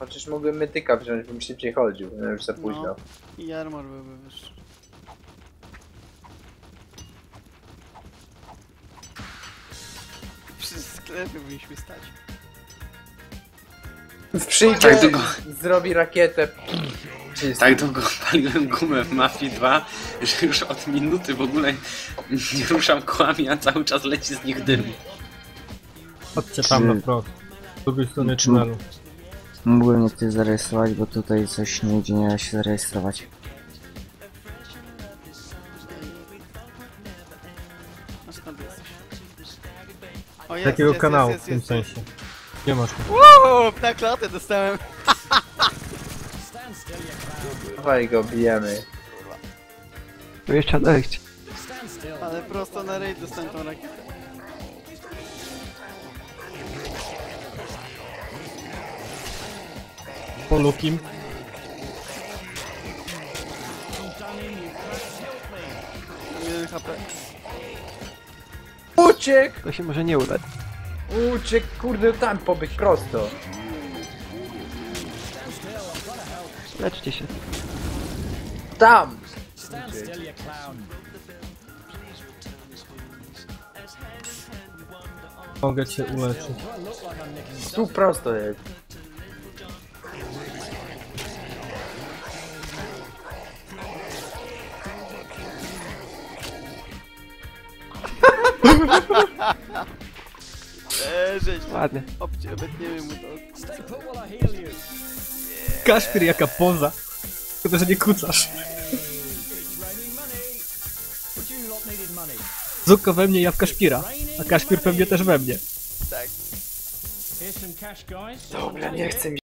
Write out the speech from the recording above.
Chociaż mogłem mytyka wziąć, bym szybciej chodził, no już za późno. No. I armor byłby wyższy. Przy sklepie byliśmy stać. Przyjdzie, Tak długo, zrobi rakietę. tak długo paliłem gumę w Mafii 2, że już od minuty w ogóle nie ruszam kołami, a cały czas leci z nich dym. Chodźcie tam na wprost. Z drugiej strony Czy- tunelu. Mógłbym mnie ktoś zarejestrować, bo tutaj coś nigdzie nie da się zarejestrować. A skąd jesteś? O, Z jakiego kanału w tym sensie? Nie masz tu. Wow, na klatę dostałem. Dawaj go, bijemy. To jeszcze odejść. Ale prosto na raid dostałem tą rakietę. Po Lukim. Mam 1 HP. Uciekł! To się może nie udać. Uciekł, kurde, tam pobyć prosto. Leczcie się. Tam! Mogę cię uleczyć. Tu prosto jest. Żeś. Ładnie. Obetniemy mu to. Kaszpir jaka poza. Tylko, że nie kucasz. Zuko we mnie, ja w Kaszpira. A Kaszpir pewnie też we mnie. Tak. Dobra, nie chcę mi